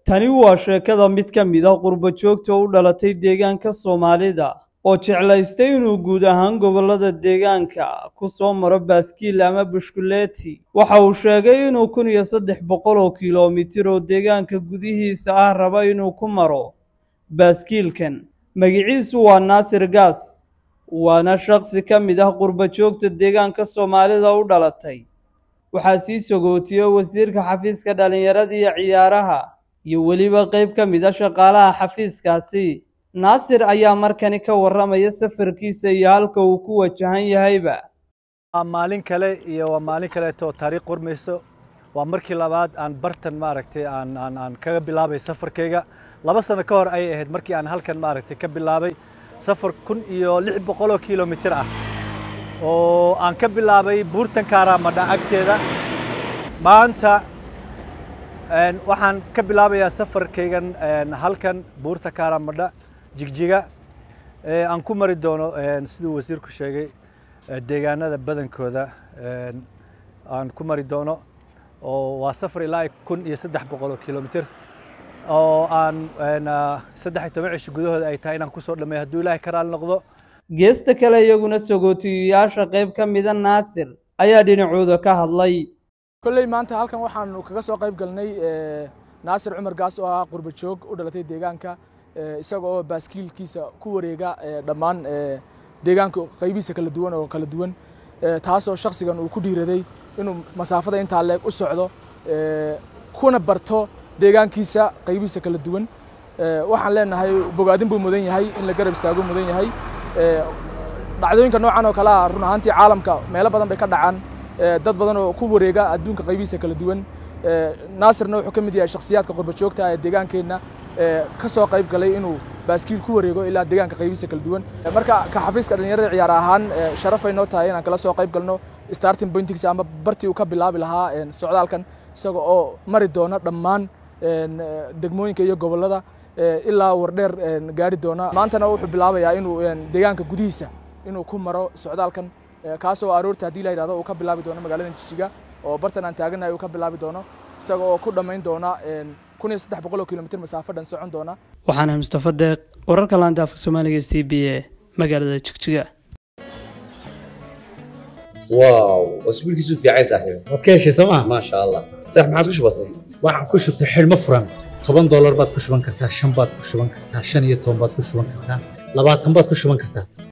Tani waa sheekada mid ka mid ah qurbo joogta u dhalatay deegaanka Soomaalida oo jeclaystay inuu guud ahaan gobollada deegaanka ku soo maro baaskiil ama bushkuleeti. Waxa uu sheegay inuu 1300 kiiloomitir oo deegaanka gudihiisa ah raba inuu ku maro baaskiilkan. Magaciisu waa Naasir Gaas, waana shaqsi ka mid ah qurbo joogta deegaanka Soomaalida u dhalatay. Waxaa sii sagootiyay wasiirka xafiiska dhalinyarada iyo ciyaaraha iyo weliba qayb ka mid ah shaqaalaha xafiiskaasi. Naasir ayaa markani ka warramaya safarkiisa iyo halka uu ku wajahan yahayba. maalin kale oo taariikh qormayso waa markii labaad aan bartan aan kaga bilaabay safarkayga 2 sano ka hor ay ahayd markii aan halkan ka bilaabay safar 1600 kiiloomitir ah oo aan ka bilaabay buurtan Kaaramadha agteeda. maanta waxaan ka bilaabayaa safarkaygan halkan buurta Kaaramadha jigjiga aan ku mari doono sidoo wasiirku sheegay deegaanada badankooda aan ku mari doono oo waa safar ilaa 1300 kiiloomitir oo aan 13 cisho gudahooda ay tahay inaan ku soo dhameeyo hadduu Ilaahay karaal noqdo. Geesta kale iyaguna sagootiyaasha qayb ka mid ah Naasir ayaa dhinacooda ka hadlay. kolley maanta halkan waxaanu kaga soo qayb galnay Naasir Cumar Gaas oo ah qurbo joog u dhalatay deegaanka isaga oo baaskiilkiisa ku wareega dhammaan deegaanka qaybihiisa kala duwan taasoo shakhsigan uu ku dhiiraday inuu masaafada inta leeg u socdo kuna barto deegaankiisa qaybihiisa kala duwan. waxaan leenahay bogaadin buu mudan yahay in la garab istaago mudan yahay. dhacdooyinka noocan oo kala ah run ahaantii caalamka meelo badan bay ka dhacaan dad badan oo ku wareega adduunka qaybihiisa kala duwan. Naasirna wuxuu ka mid yahay shakhsiyaadka qurbo joogta ee deegaankeena ka soo qayb galay inuu baaskiil ku wareego ilaa deegaanka qaybihiisa kala duwan. marka ka xafiiska dhalinyarada ciyaar ahaan sharaf ay noo tahay inaan kala soo qayb galno starting pointiisa ama bartii uu ka bilaabi lahaa socdaalkan isaga oo mari doona dhammaan degmooyinka iyo gobollada ilaa wardheer gaari doona. maantana wuxuu bilaabayaa inuu deegaanka gudihiisa inuu ku maro socdaalkan kaasoo aroorta haddii la yiraahdo uu ka bilaabi doono magaalada Jigjiga oo bartan aan taaganahay uu ka bilaabi doono isaga oo ku dhameyn doona 1300 kiiloomitir masaafo dhan socon doona. Waxaan Mustafa Deeq, wararka laanta afka Soomaaliga CBA magaalada Jigjiga. واو اسبوع كيسو في عايز صاحبي wadkeeshi sama ما شاء الله صح ما عادش بسيط waxaan ku shubtay xilmo furan $10 baad ku shuban kartaa 5 baad ku shuban kartaa 15 baad ku shuban kartaa 20 baad ku shuban kartaa